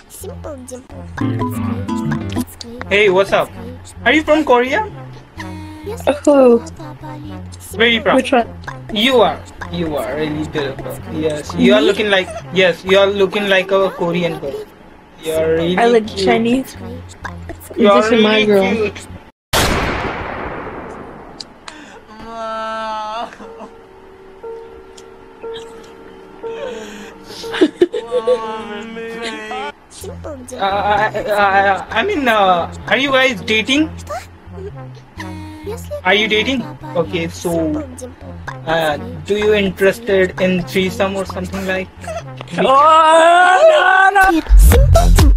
Hey, what's up? Are you from Korea? Oh, Where are you from? which one? You are. You are really beautiful. Yes, you are looking like. Yes, you are looking like a Korean girl. You are really I look cute. Chinese. You are This is my really girl. cute. I mean, are you guys dating? Are you dating? Okay, so do you interested in threesome or something like? Oh, no, no.